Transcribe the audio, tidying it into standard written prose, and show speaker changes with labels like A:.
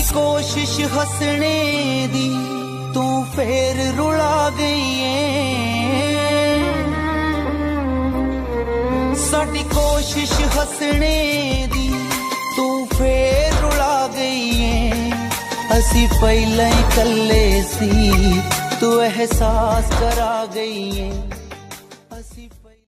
A: कोशिश हसने दी तू फेर रुला गई है। साडी कोशिश हसने दी तू फेर रुला गई है। असी पहले ही कल्ले सी तू एहसास करा गई है।